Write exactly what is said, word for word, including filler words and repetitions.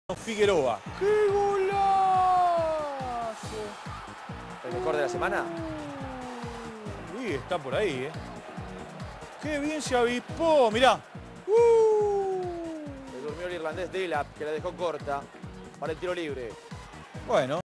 Figueroa. ¡Qué golazo! ¿El mejor de la semana? Sí, está por ahí, ¿eh? ¡Qué bien se avispó! Mirá. Uh. El durmió el irlandés Delap, que la dejó corta para el tiro libre. Bueno.